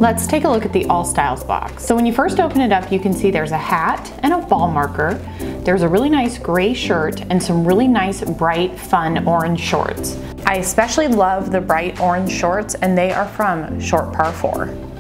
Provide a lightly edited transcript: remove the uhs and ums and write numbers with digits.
Let's take a look at the All Styles box. So when you first open it up, you can see there's a hat and a ball marker. There's a really nice gray shirt and some really nice bright, fun orange shorts. I especially love the bright orange shorts, and they are from Short Par 4.